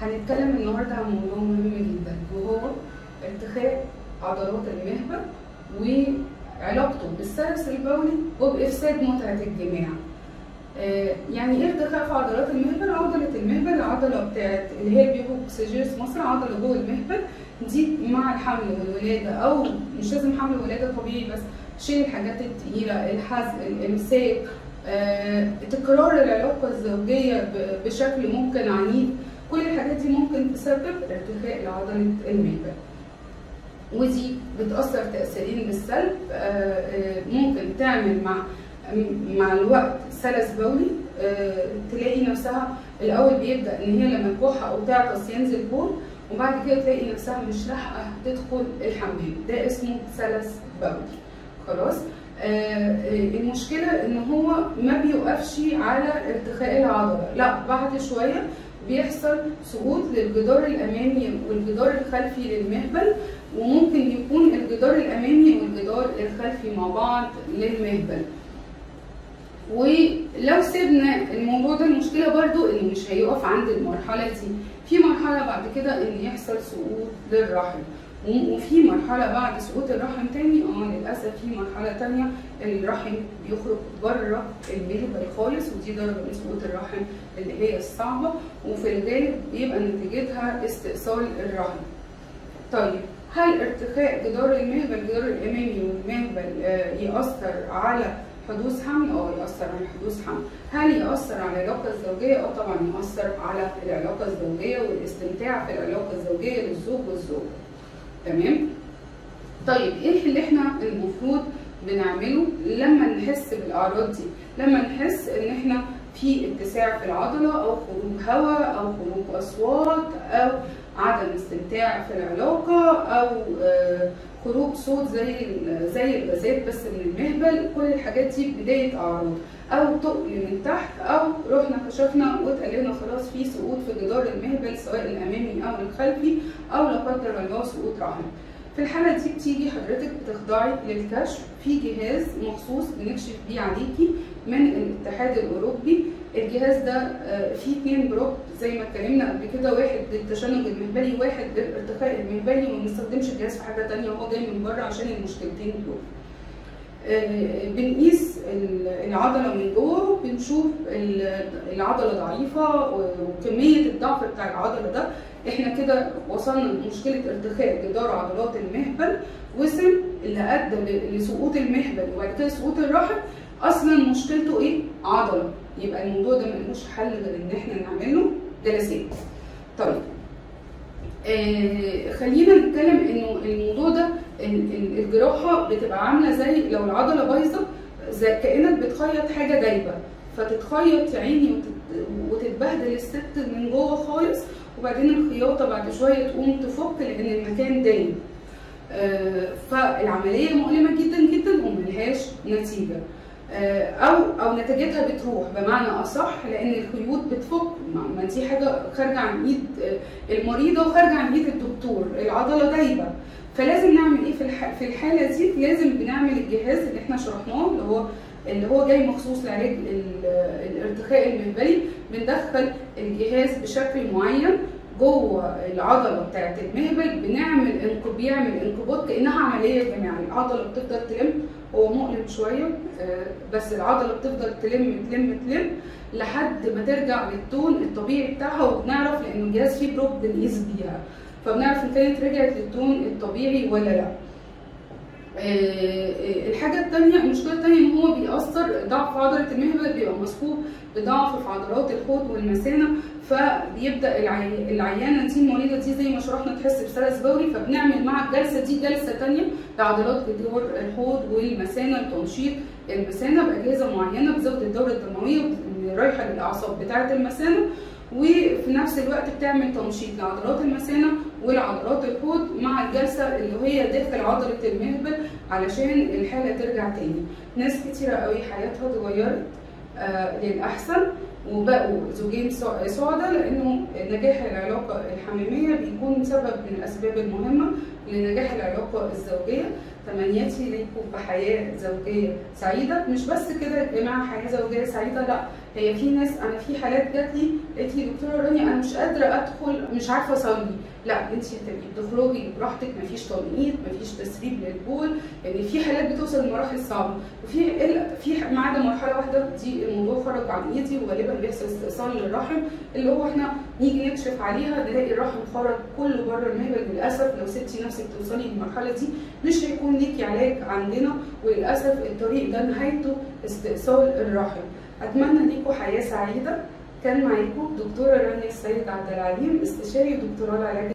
هنتكلم النهارده عن موضوع مهم جدا وهو ارتخاء عضلات المهبل وعلاقته بالسلس البولي وبإفساد متعة الجماع. يعني ايه ارتخاء في عضلات المهبل؟ عضلة المهبل العضلة بتاعت اللي هي البيبوكسيجيرس مصر، عضلة جوه المهبل دي مع الحمل والولادة، أو مش لازم حمل وولادة طبيعي، بس شيل الحاجات التقيلة، الحزق، الإمساك، تكرار العلاقة الزوجية بشكل ممكن عنيف، كل الحاجات دي ممكن تسبب ارتخاء لعضلة المهبل، ودي بتأثر تأثيرين بالسلب. ممكن تعمل مع الوقت سلس بولي، تلاقي نفسها الأول بيبدأ إن هي لما تكح أو تعطس ينزل بول، وبعد كده تلاقي نفسها مش لاحقة تدخل الحمام، ده اسمه سلس بولي. خلاص. المشكلة إن هو ما بيوقفش على ارتخاء العضلة، لا، بعد شوية بيحصل سقوط للجدار الأمامي والجدار الخلفي للمهبل، وممكن يكون الجدار الأمامي والجدار الخلفي مع بعض للمهبل. ولو سيبنا الموضوع ده، المشكلة برضو إنه مش هيقف عند المرحلة دي، في مرحلة بعد كده إن يحصل سقوط للرحم، وفي مرحلة بعد سقوط الرحم تاني للأسف في مرحلة تانية الرحم بيخرج بره المهبل خالص، ودي درجة من سقوط الرحم اللي هي الصعبة، وفي الغالب بيبقى نتيجتها استئصال الرحم. طيب، هل ارتخاء جدار المهبل، الجدار الأمامي والمهبل، يأثر على حدوث حمل؟ يأثر على حدوث حمل. هل يأثر على العلاقة الزوجية؟ طبعا يأثر على العلاقة الزوجية والاستمتاع في العلاقة الزوجية للزوج والزوجة. تمام؟ طيب، ايه اللي احنا المفروض بنعمله لما نحس بالأعراض دي؟ لما نحس ان احنا في اتساع في العضلة، او خروج هواء، او خروج أصوات، او عدم استمتاع في العلاقة، او خروج صوت زي الغازات بس من المهبل، كل الحاجات دي بداية أعراض، أو تقل من تحت، أو رحنا كشفنا واتقال لنا خلاص في سقوط في جدار المهبل سواء الأمامي أو الخلفي، أو لا قدر الله سقوط رحم. في الحالة دي بتيجي حضرتك بتخضعي للكشف في جهاز مخصوص بنكشف بيه عليكي من الاتحاد الأوروبي. الجهاز ده فيه 2 بروب زي ما اتكلمنا قبل كده، واحد للتشنج المهبلي وواحد للارتخاء المهبلي، وما بنستخدمش الجهاز في حاجة تانية، هو جاي من بره عشان المشكلتين دول. بنقيس العضلة من جوه وبنشوف العضلة ضعيفة وكمية الضعف بتاع العضلة ده. احنا كده وصلنا لمشكلة ارتخاء جدار عضلات المهبل، وصل اللي ادى لسقوط المهبل وبعد كده سقوط الرحم. اصلا مشكلته ايه؟ عضلة. يبقى الموضوع ده ملوش حل غير ان احنا نعمل له جلسات. طيب، خلينا نتكلم انه الموضوع ده الجراحه بتبقى عامله زي لو العضله بايظه، زي كانك بتخيط حاجه دايبه، فتتخيط يا عيني وتتبهدل الست من جوه خالص، وبعدين الخياطه بعد شويه تقوم تفك لان المكان دايب. فالعمليه مؤلمه جدا جدا وملهاش نتيجه، او نتيجتها بتروح بمعنى اصح، لان الخيوط بتفك، ما دي حاجه خارجه عن ايد المريضه وخارجه عن ايد الدكتور، العضله دايبه. فلازم نعمل ايه في الحاله دي؟ لازم بنعمل الجهاز اللي احنا شرحناه اللي هو جاي مخصوص لعلاج الارتخاء المهبلي. بندخل الجهاز بشكل معين جوه العضله بتاعت المهبل، بيعمل انقباض كانها عمليه جماعيه. العضله بتفضل تلم، هو مؤلم شويه بس العضله بتفضل تلم تلم تلم لحد ما ترجع للتون الطبيعي بتاعها، وبنعرف لان الجهاز فيه بروب بنقيس بيها، فبنعرف ان كانت رجعت للتون الطبيعي ولا لا. الحاجه الثانيه، المشكله الثانيه ان هو بيأثر ضعف عضله المهبل، بيبقى مصحوب بضعف في عضلات الحوض والمثانه، فبيبدا العيانه دي المريضه دي زي ما شرحنا تحس بسلس بولي، فبنعمل مع الجلسه دي جلسه ثانيه لعضلات جدار الحوض والمثانه لتنشيط المثانه باجهزه معينه بتزود الدوره الدمويه رايحه للاعصاب بتاعه المثانه، وفي نفس الوقت بتعمل تنشيط لعضلات المثانه والعضلات الحوض مع الجلسه اللي هي داخل عضله المهبل علشان الحاله ترجع تاني. ناس كتيره قوي حياتها اتغيرت للاحسن وبقوا زوجين سعداء، لانه نجاح العلاقه الحميميه بيكون سبب من الاسباب المهمه لنجاح العلاقه الزوجيه. تمنياتي ليكم بحياه زوجيه سعيده. مش بس كده يا جماعه حياه زوجيه سعيده، لا، هي في ناس، انا في حالات جات لي قالت لي دكتوره رانيا انا مش قادره ادخل، مش عارفه اصلي. لا، انت هتبقي بتخرجي براحتك، مفيش تنقيط، مفيش تسريب للبول. يعني في حالات بتوصل لمراحل صعبه، وفي ما عدا مرحله واحده دي الموضوع خرج عن ايدي، وغالبا بيحصل استئصال للرحم، اللي هو احنا نيجي نكشف عليها نلاقي الرحم خرج كله بره المهبل. للاسف لو سبتي نفسك توصلي للمرحله دي مش هيكون ليكي علاج عندنا، وللاسف الطريق ده نهايته استئصال الرحم. اتمنى ليكم حياه سعيده. كان معاكم دكتوره رانيا السيد عبد العليم، استشاري دكتوراه العلاج